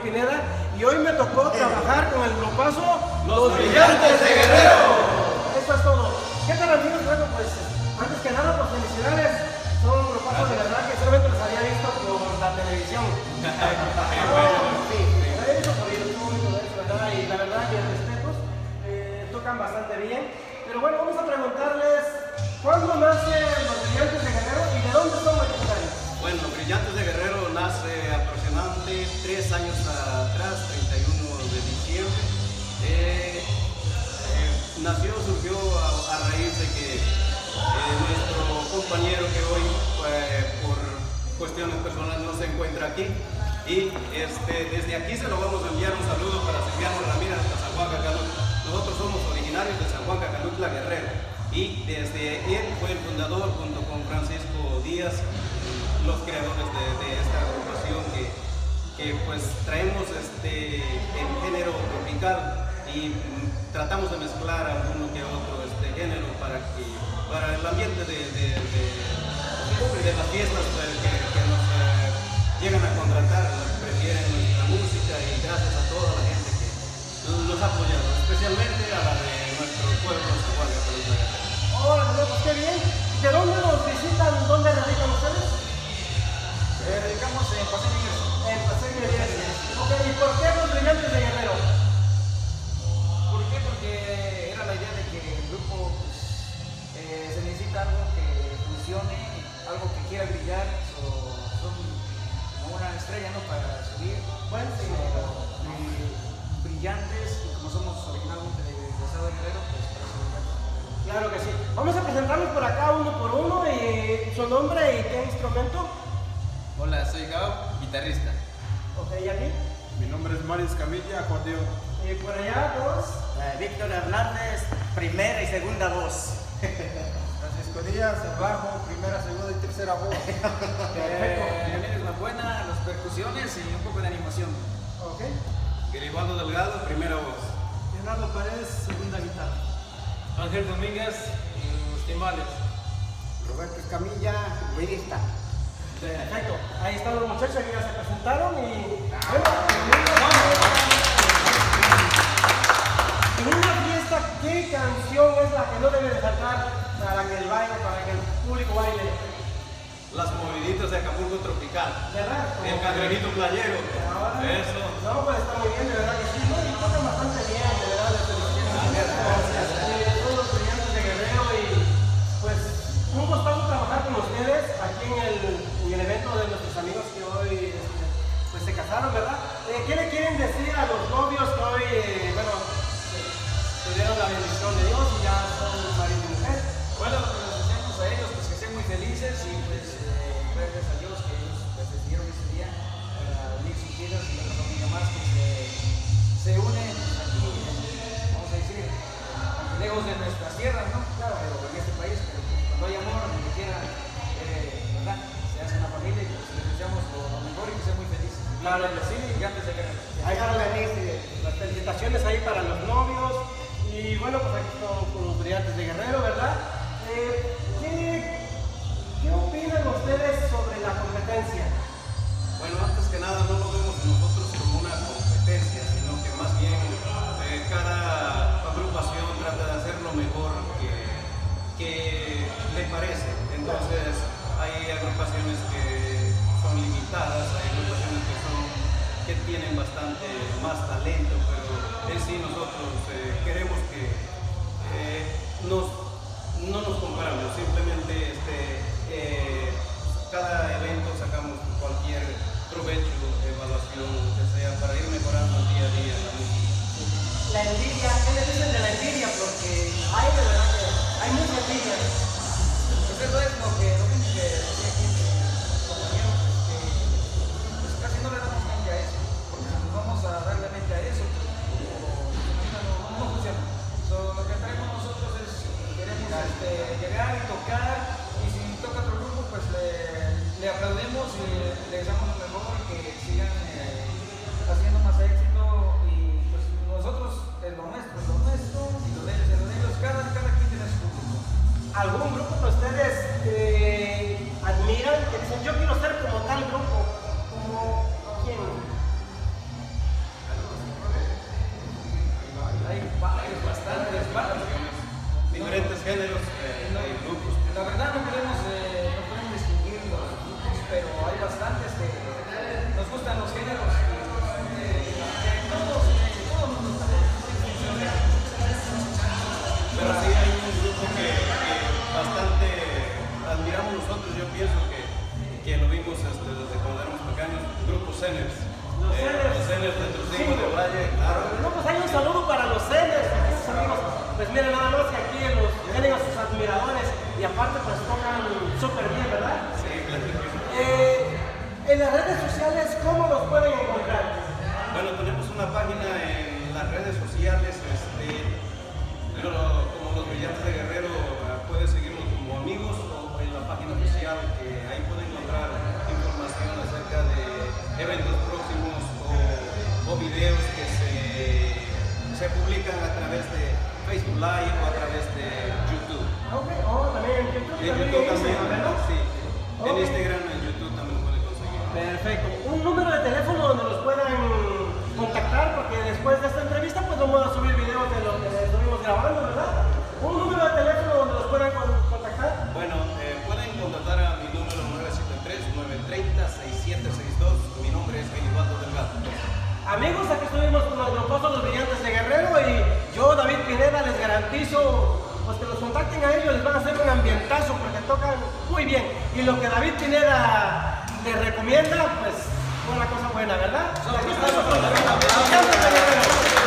Pineda, y hoy me tocó trabajar con el grupazo Los Brillantes de Guerrero. Eso es todo. ¿Qué tal, amigos? Bueno, pues antes que nada, pues felicidades. Son un grupazo de verdad que solamente los había visto por la televisión. Sí, lo había visto por YouTube y todo eso, ¿verdad? Y la verdad que respetos, tocan bastante bien. Pero bueno, vamos a preguntarles, ¿cuándo nace los Brillantes de Guerrero y de dónde son originarios? Bueno, Brillantes de Guerrero nace aproximadamente 3 años atrás, 31 de diciembre. Surgió a raíz de que nuestro compañero que hoy, por cuestiones personales, no se encuentra aquí. Y desde aquí se lo vamos a enviar un saludo para Silviano Ramírez hasta San Juan Cacalucla. Nosotros somos originarios de San Juan Cacalucla, Guerrero. Y desde él fue el fundador, junto con Francisco Díaz, los creadores de esta agrupación que pues traemos el género tropical y tratamos de mezclar alguno que otro género para el ambiente de las fiestas que nos llegan a contratar, prefieren nuestra música, y gracias a toda la gente que nos ha apoyado, especialmente a la de nuestro pueblo San Juan Cacalucla. Hola, pues qué bien. ¿De dónde nos visitan? ¿Dónde radican ustedes? Radicamos en Paseo Iglesia. En Paseo Iglesia. Ok, ¿y por qué los Brillantes de Guerrero? ¿Por qué? Porque era la idea de que el grupo se necesita algo que funcione, algo que quiera brillar, son como una estrella, ¿no? Para subir. Bueno, sí. Brillantes, y como somos originalmente de Estado de Guerrero, pues por eso Brillantes. Claro que sí. Vamos a presentarlos por acá uno por uno, y su nombre y qué instrumento. Hola, soy Gao, guitarrista. Ok, ¿y aquí? Mi nombre es Maris Camilla, acordeón. Y por allá, dos. Víctor Hernández, primera y segunda voz. Francisco Díaz, el bajo, primera, segunda y tercera voz. Leonel Buena, las percusiones y un poco de animación. Ok. Geribaldo Delgado, primera voz. Leonardo Paredes, segunda guitarra. Ángel Domínguez, los timbales. Roberto Escamilla, guirista. Perfecto. Ahí están los muchachos que ya se presentaron y bueno, en una fiesta, ¿qué canción es la que no debe de faltar para que el baile, para que el público baile? Las moviditas de Acapulco Tropical. ¿Verdad? El cangrejito playero. Eso. No, pues está muy bien, de verdad que sí. No, y tocan bastante bien, de verdad, les felicito. Son los Brillantes de Guerrero y pues un gustazo trabajar con ustedes aquí en el evento de nuestros amigos que hoy pues se casaron, ¿verdad? ¿Qué le quieren decir a los novios que hoy, bueno, tuvieron la bendición de Dios y ya son marido y mujer? Bueno, lo que les deseamos a ellos, pues que estén muy felices, y pues gracias a Dios que ellos pues, decidieron ese día para unir sus vidas, y otra familia más que se unen aquí, vamos a decir, lejos de nuestras tierras, ¿no? Claro, pero en este país, pero cuando hay amor, donde quiera, ¿verdad? Se hace una familia, y pues les deseamos lo mejor y que sean muy felices. Claro que sí. Gigantes de Guerrero. Ahí van a venir las felicitaciones ahí para los novios. Y bueno, pues aquí estamos con los Brillantes de Guerrero, ¿verdad? ¿Qué opinan ustedes sobre la competencia? Bueno, antes que nada no lo vemos nosotros como una competencia, sino que más bien cada agrupación trata de hacer lo mejor que le parece. Entonces hay agrupaciones que son limitadas, hay agrupaciones que tienen bastante más talento, pero en sí nosotros queremos que no nos comparamos, simplemente cada evento sacamos cualquier provecho, evaluación, lo que sea, para ir mejorando día a día la música. La envidia, ¿qué le dicen de la envidia? Porque hay de verdad que hay mucha envidia. Pues eso es lo mismo que decía aquí mi compañero, pues casi no le damos mente a eso, porque si nos vamos a darle mente a eso, pues no funciona. Lo que traemos nosotros es, queremos llegar y tocar, y si toca otro grupo, pues le aplaudimos y le deseamos lo mejor, y que sigan haciendo más éxito, y pues nosotros es lo nuestro. Zeners. Los Zeners. Los Zeners de Trujillo de Valle, claro. No, pues hay un saludo para los Zeners, esos amigos. Pues miren, nada más que aquí los tienen a sus admiradores y aparte pues tocan súper bien, ¿verdad? Sí, claro que sí. En las redes sociales, ¿cómo los pueden encontrar? Bueno, tenemos una página en las redes sociales, como Los Brillantes de Guerrero, puede seguirnos como amigos o en la página oficial, que ahí pueden encontrar información acerca de eventos próximos o videos que se publican a través de Facebook Live o a través de YouTube. Ok, también en YouTube. En YouTube también, ¿verdad? sí. En Ok. Instagram, en YouTube también pueden conseguir. Perfecto. Un número de teléfono donde los puedan contactar, porque después de esta entrevista pues vamos a subir videos de lo que estuvimos grabando, ¿verdad? Un número de teléfono donde los puedan contactar. Bueno, pueden contactar a mi número 973-930-6762. Mi nombre es Genivaldo Delgado. Amigos, aquí estuvimos con los gruposos Los Brillantes de Guerrero y yo, David Pineda, les garantizo pues que los contacten a ellos, les van a hacer un ambientazo porque tocan muy bien. Y lo que David Pineda les recomienda, pues una cosa buena, ¿verdad? Aquí estamos con los Brillantes de Guerrero.